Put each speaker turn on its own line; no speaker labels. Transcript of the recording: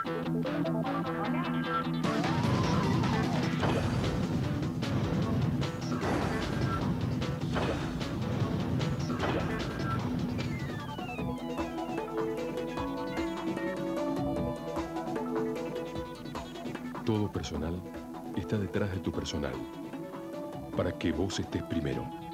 Todo personal está detrás de tu personal, para que vos estés primero.